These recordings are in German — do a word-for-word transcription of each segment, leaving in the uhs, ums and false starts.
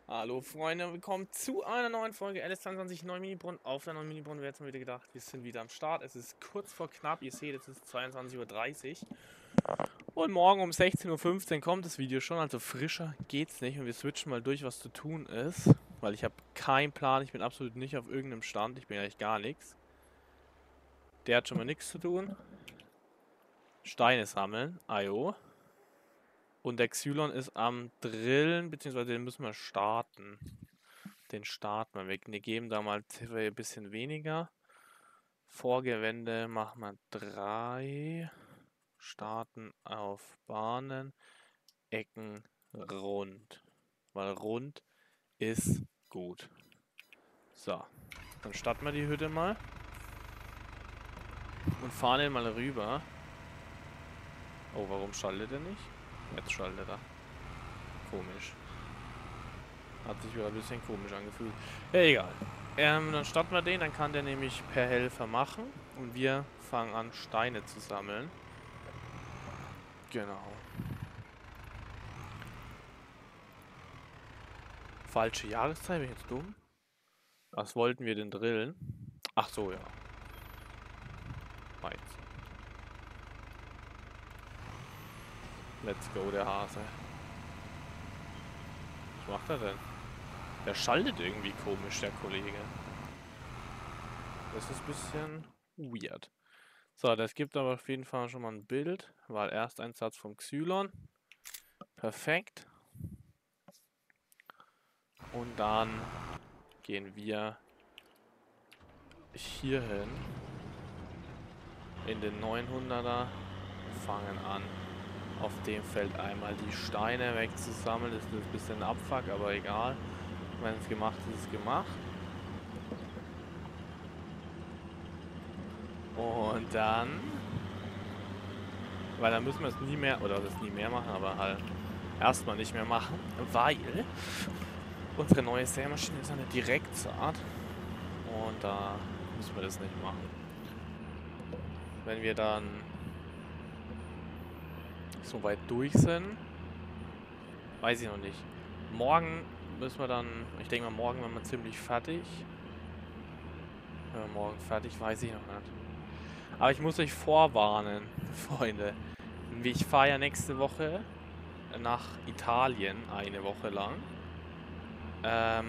Hallo Freunde, willkommen zu einer neuen Folge L S zweiundzwanzig neun Mini-Brunnen. Auf der neuen Mini-Brunnen, wer jetzt mal wieder gedacht, wir sind wieder am Start. Es ist kurz vor knapp, ihr seht, es ist zweiundzwanzig Uhr dreißig. Und morgen um sechzehn Uhr fünfzehn kommt das Video schon, also frischer geht's nicht. Und wir switchen mal durch, was zu tun ist. Weil ich habe keinen Plan, ich bin absolut nicht auf irgendeinem Stand, ich bin eigentlich gar nichts. Der hat schon mal nichts zu tun. Steine sammeln, Ayo. Und der Xylon ist am Drillen, beziehungsweise den müssen wir starten. Den starten wir weg. Wir geben da mal ein bisschen weniger. Vorgewände machen wir drei. Starten auf Bahnen. Ecken rund. Weil rund ist gut. So. Dann starten wir die Hütte mal. Und fahren den mal rüber. Oh, warum schaltet er nicht? Jetzt schaltet er. Komisch. Hat sich wieder ein bisschen komisch angefühlt. Ja, egal. Ähm, dann starten wir den, dann kann der nämlich per Helfer machen. Und wir fangen an, Steine zu sammeln. Genau. Falsche Jahreszeit, bin ich jetzt dumm? Was wollten wir denn drillen? Ach so, ja. Weizen. Let's go, der Hase. Was macht er denn? Der schaltet irgendwie komisch, der Kollege. Das ist ein bisschen weird. So, das gibt aber auf jeden Fall schon mal ein Bild, weil Ersteinsatz vom Xylon. Perfekt. Und dann gehen wir hier hin in den neunhunderter und fangen an, auf dem Feld einmal die Steine wegzusammeln. Das ist ein bisschen Abfuck, aber egal. Wenn es gemacht ist, ist es gemacht. Und dann, weil dann müssen wir es nie mehr, oder das nie mehr machen, aber halt erstmal nicht mehr machen, weil unsere neue Sämaschine ist eine Direktsaat und da müssen wir das nicht machen. Wenn wir dann so weit durch sind, weiß ich noch nicht. Morgen müssen wir dann, ich denke mal morgen werden wir ziemlich fertig. Wenn wir morgen fertig, weiß ich noch nicht. Aber ich muss euch vorwarnen, Freunde. Ich fahre ja nächste Woche nach Italien eine Woche lang. Ähm,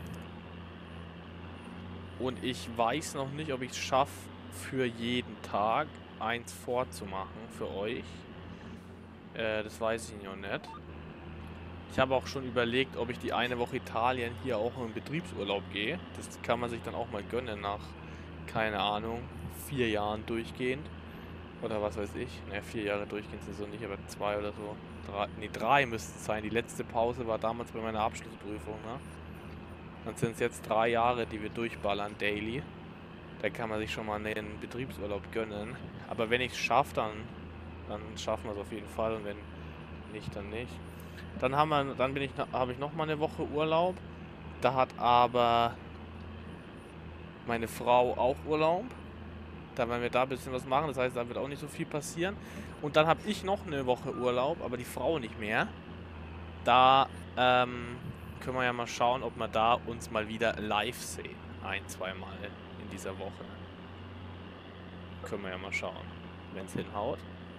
und ich weiß noch nicht, ob ich es schaffe, für jeden Tag eins vorzumachen für euch. Äh, das weiß ich noch nicht. Ich habe auch schon überlegt, ob ich die eine Woche Italien hier auch in Betriebsurlaub gehe. Das kann man sich dann auch mal gönnen nach, keine Ahnung, vier Jahren durchgehend. Oder was weiß ich. Naja, vier Jahre durchgehend sind so nicht, aber zwei oder so. Drei, nee, drei müssten es sein. Die letzte Pause war damals bei meiner Abschlussprüfung, ne? Dann sind es jetzt drei Jahre, die wir durchballern, daily. Da kann man sich schon mal einen Betriebsurlaub gönnen. Aber wenn ich es schaffe, dann, dann schaffen wir es auf jeden Fall. Und wenn nicht, dann nicht. Dann haben wir, dann bin ich, habe ich noch mal eine Woche Urlaub. Da hat aber meine Frau auch Urlaub. Da werden wir da ein bisschen was machen. Das heißt, da wird auch nicht so viel passieren. Und dann habe ich noch eine Woche Urlaub, aber die Frau nicht mehr. Da ähm, können wir ja mal schauen, ob wir da uns mal wieder live sehen. Ein, zweimal in dieser Woche. Können wir ja mal schauen, wenn es hinhaut.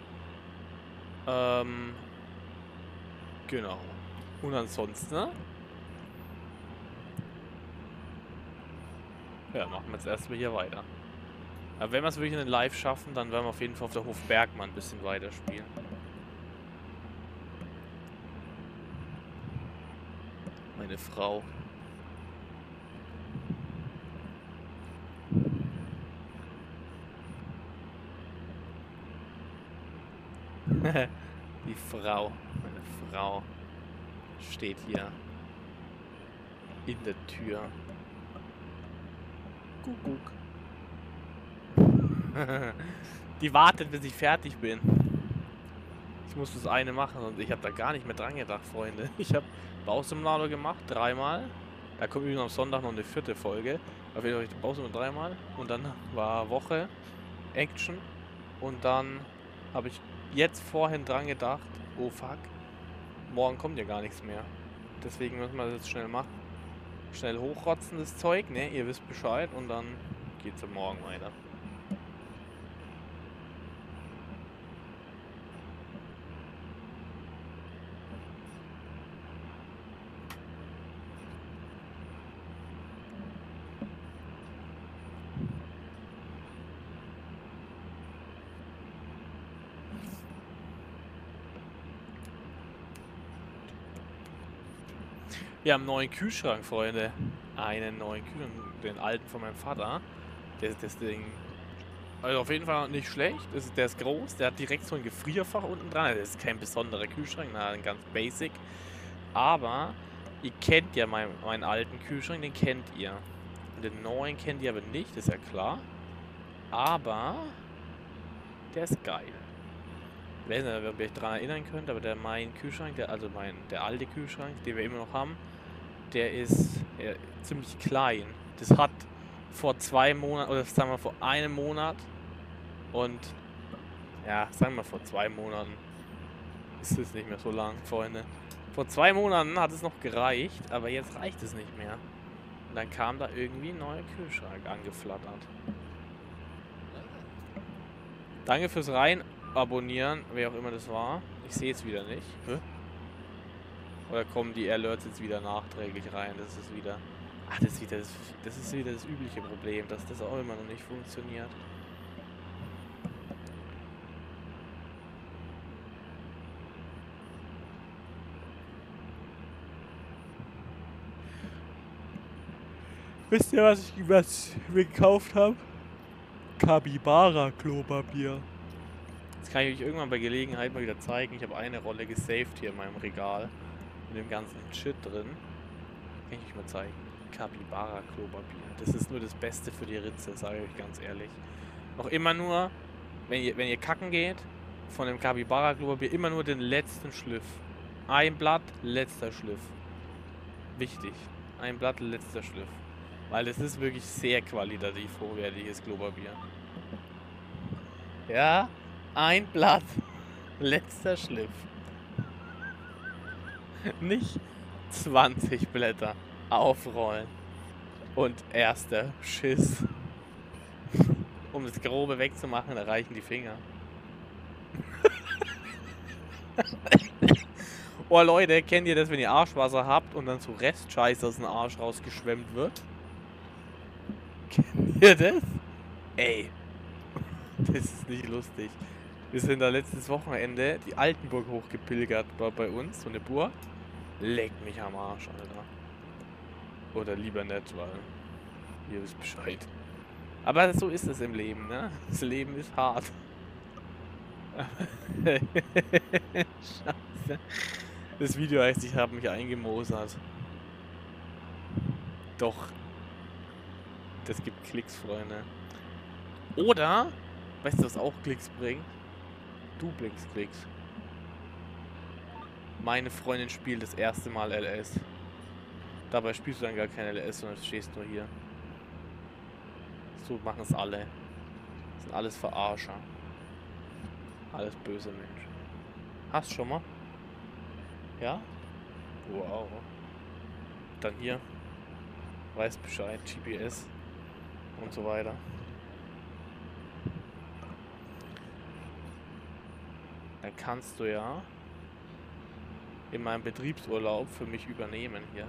Ähm, genau. Und ansonsten, ne? Ja, machen wir jetzt erstmal hier weiter. Aber wenn wir es wirklich in den Live schaffen, dann werden wir auf jeden Fall auf der Hof Bergmann ein bisschen weiterspielen. Meine Frau. Die Frau, meine Frau steht hier in der Tür. Kuckuck. Die wartet, bis ich fertig bin. Ich muss das eine machen und ich habe da gar nicht mehr dran gedacht, Freunde. Ich habe Bausimulator gemacht, dreimal. Da kommt übrigens am Sonntag noch eine vierte Folge. Auf jeden Fall habe ich Bausimulator dreimal. Und dann war Woche Action. Und dann habe ich jetzt vorhin dran gedacht, oh fuck, morgen kommt ja gar nichts mehr. Deswegen müssen wir das jetzt schnell machen. Schnell hochrotzen, das Zeug, ne? Ihr wisst Bescheid und dann geht's am Morgen weiter. Wir haben einen neuen Kühlschrank, Freunde. Einen neuen Kühlschrank, den alten von meinem Vater. Der, das Ding, also auf jeden Fall nicht schlecht. Das ist, der ist groß, der hat direkt so ein Gefrierfach unten dran. Das ist kein besonderer Kühlschrank, na, ein ganz basic. Aber ihr kennt ja meinen, meinen alten Kühlschrank, den kennt ihr. Und den neuen kennt ihr aber nicht, ist ja klar. Aber der ist geil. Ich weiß nicht, ob ihr euch daran erinnern könnt, aber der mein Kühlschrank, der, also mein, der alte Kühlschrank, den wir immer noch haben, der ist ja, ziemlich klein. Das hat vor zwei Monaten, oder sagen wir vor einem Monat und ja, sagen wir vor zwei Monaten. Ist es nicht mehr so lang, Freunde. Vor zwei Monaten hat es noch gereicht, aber jetzt reicht es nicht mehr. Und dann kam da irgendwie ein neuer Kühlschrank angeflattert. Danke fürs Rein abonnieren, wer auch immer das war. Ich sehe es wieder nicht. Hä? Oder kommen die Alerts jetzt wieder nachträglich rein? Das ist wieder... Ach, das ist wieder das, das ist wieder das übliche Problem, dass das auch immer noch nicht funktioniert. Wisst ihr, was ich was wir gekauft habe? Capybara Klopapier. Das kann ich euch irgendwann bei Gelegenheit mal wieder zeigen. Ich habe eine Rolle gesaved hier in meinem Regal. Mit dem ganzen Shit drin. Kann ich euch mal zeigen. Capybara Klopapier. Das ist nur das Beste für die Ritze, sage ich euch ganz ehrlich. Auch immer nur, wenn ihr, wenn ihr kacken geht, von dem Capybara Klopapier immer nur den letzten Schliff. Ein Blatt, letzter Schliff. Wichtig. Ein Blatt, letzter Schliff. Weil es ist wirklich sehr qualitativ hochwertiges Klopapier. Ja, ein Blatt, letzter Schliff. Nicht zwanzig Blätter aufrollen. Und erster Schiss. Um das Grobe wegzumachen, da reichen die Finger. Oh Leute, kennt ihr das, wenn ihr Arschwasser habt und dann so Restscheiß aus dem Arsch rausgeschwemmt wird? Kennt ihr das? Ey, das ist nicht lustig. Wir sind da letztes Wochenende die Altenburg hochgepilgert bei, bei uns, so eine Burg. Leck mich am Arsch, Alter. Oder lieber nicht, weil ihr wisst Bescheid. Aber so ist es im Leben, ne? Das Leben ist hart. Scheiße. Das Video heißt, ich habe mich eingemosert. Doch. Das gibt Klicks, Freunde. Oder, weißt du, was auch Klicks bringt? Du bringst Klicks. Meine Freundin spielt das erste Mal L S. Dabei spielst du dann gar kein L S, sondern stehst nur hier. So machen es alle. Das sind alles Verarscher. Alles böse Menschen. Hast du schon mal? Ja? Wow. Dann hier. Weißt Bescheid, G P S und so weiter. Dann kannst du ja in meinem Betriebsurlaub für mich übernehmen hier.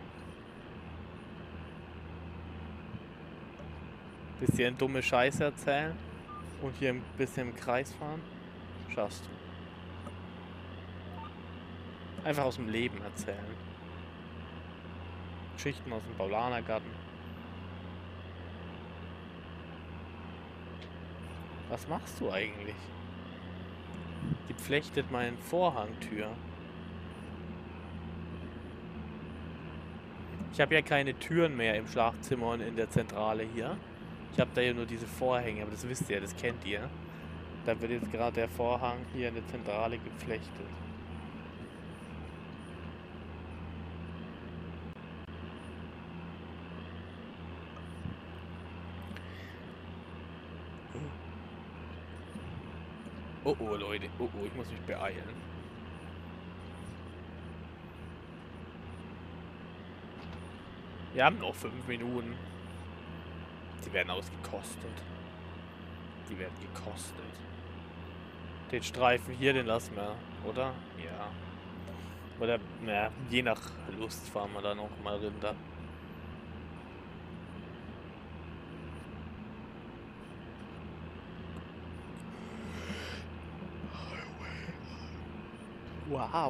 Bisschen dumme Scheiße erzählen und hier ein bisschen im Kreis fahren. Schaffst du. Einfach aus dem Leben erzählen. Geschichten aus dem Paulanergarten. Was machst du eigentlich? Die flechtet meinen Vorhangtür. Ich habe ja keine Türen mehr im Schlafzimmer und in der Zentrale hier. Ich habe da ja nur diese Vorhänge, aber das wisst ihr, das kennt ihr. Da wird jetzt gerade der Vorhang hier in der Zentrale geflechtet. Oh oh, Leute. Oh oh, ich muss mich beeilen. Wir haben noch fünf Minuten. Die werden ausgekostet. Die werden gekostet. Den Streifen hier, den lassen wir, oder? Ja. Oder, ja, je nach Lust fahren wir da noch mal Rinder. Wow.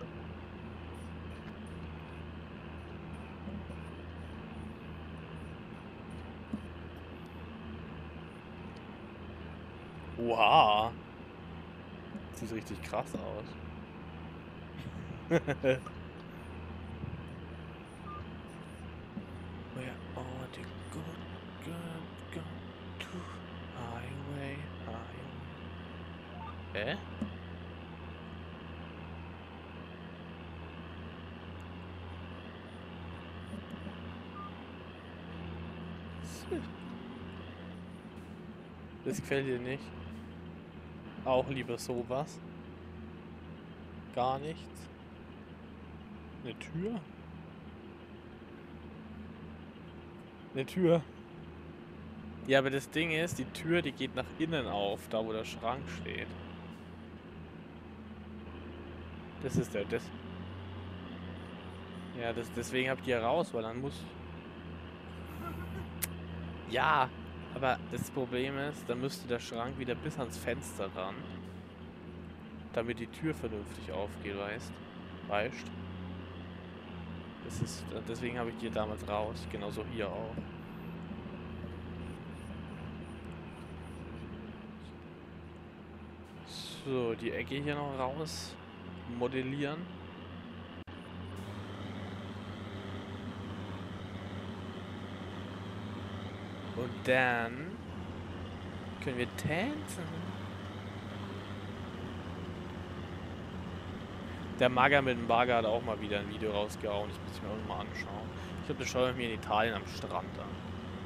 Wow. Sieht richtig krass aus. Where are the good, good, good to highway, highway? Hä? Das gefällt dir nicht? Auch lieber sowas? Gar nichts? Eine Tür? Eine Tür? Ja, aber das Ding ist, die Tür, die geht nach innen auf, da wo der Schrank steht. Das ist der, das... Ja, das, deswegen habt ihr raus, weil dann muss... Ja, aber das Problem ist, dann müsste der Schrank wieder bis ans Fenster ran. Damit die Tür vernünftig aufgeht, weißt? Weißt? Das ist, deswegen habe ich die damals raus. Genauso hier auch. So, die Ecke hier noch raus modellieren. Und dann können wir tanzen. Der Mager mit dem Bagger hat auch mal wieder ein Video rausgehauen. Ich muss es mir auch mal anschauen. Ich glaube, das schaue ich mir in Italien am Strand an.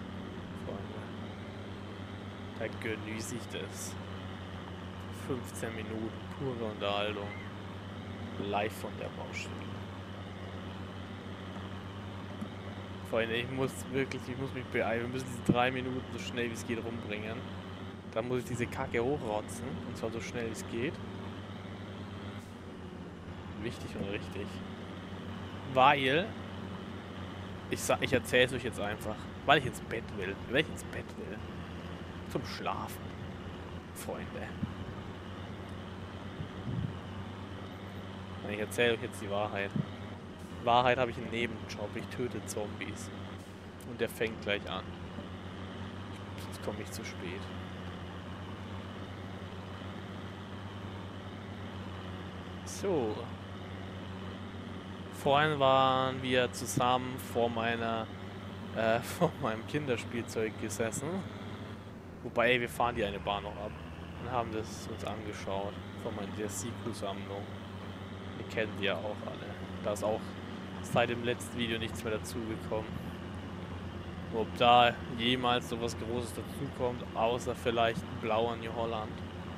Freunde. Da genieße ich das. fünfzehn Minuten pure Unterhaltung. Live von der Baustelle. Freunde, ich muss wirklich, ich muss mich beeilen. Wir müssen diese drei Minuten so schnell wie es geht rumbringen. Dann muss ich diese Kacke hochrotzen. Und zwar so schnell wie es geht. Wichtig und richtig. Weil, ich sag, ich erzähle es euch jetzt einfach, weil ich ins Bett will. Weil ich ins Bett will. Zum Schlafen. Freunde. Und ich erzähle euch jetzt die Wahrheit. Wahrheit habe ich einen Nebenjob. Ich töte Zombies. Und der fängt gleich an. Sonst komme ich zu spät. So. Vorhin waren wir zusammen vor meiner äh, vor meinem Kinderspielzeug gesessen. Wobei, wir fahren die eine Bahn noch ab und haben das uns angeschaut von meiner Siku-Sammlung. Ihr kennt die ja auch alle. Da ist auch seit dem letzten Video nichts mehr dazugekommen. Ob da jemals so was Großes dazukommt, außer vielleicht ein blauer New Holland,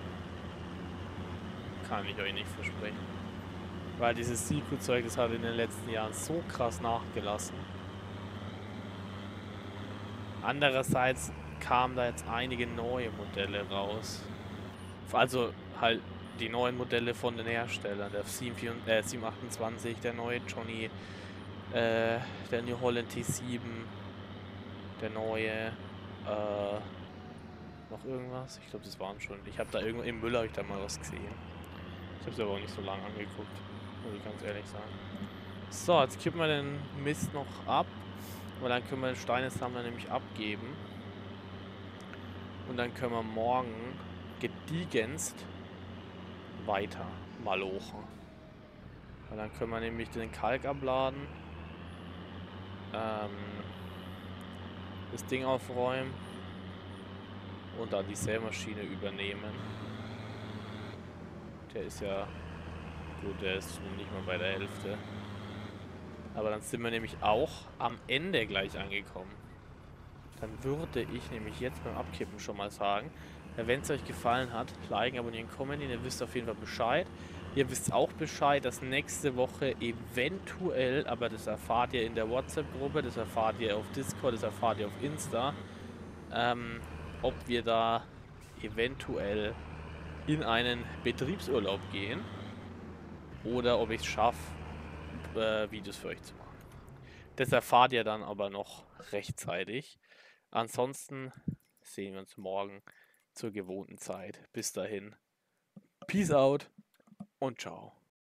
kann ich euch nicht versprechen. Weil dieses Siku-Zeug, das hat in den letzten Jahren so krass nachgelassen. Andererseits kamen da jetzt einige neue Modelle raus. Also halt die neuen Modelle von den Herstellern. Der sieben achtundzwanzig, der neue Johnny, äh, der New Holland T sieben, der neue, äh, noch irgendwas? Ich glaube, das waren schon. Ich habe da irgendwo im Müll habe ich da mal was gesehen. Ich habe es aber auch nicht so lange angeguckt, muss ich ganz ehrlich sagen. So, jetzt kippen wir den Mist noch ab, weil dann können wir den Steinesammler nämlich abgeben. Und dann können wir morgen gediegenst weiter malochen. Weil dann können wir nämlich den Kalk abladen, ähm, das Ding aufräumen und dann die Sämaschine übernehmen. Der ist ja gut, der ist nicht mal bei der Hälfte. Aber dann sind wir nämlich auch am Ende gleich angekommen. Dann würde ich nämlich jetzt beim Abkippen schon mal sagen, wenn es euch gefallen hat, liken, abonnieren, kommentieren, ihr wisst auf jeden Fall Bescheid. Ihr wisst auch Bescheid, dass nächste Woche eventuell, aber das erfahrt ihr in der WhatsApp-Gruppe, das erfahrt ihr auf Discord, das erfahrt ihr auf Insta, ähm, ob wir da eventuell in einen Betriebsurlaub gehen oder ob ich es schaffe, äh, Videos für euch zu machen. Das erfahrt ihr dann aber noch rechtzeitig. Ansonsten sehen wir uns morgen zur gewohnten Zeit. Bis dahin. Peace out und ciao.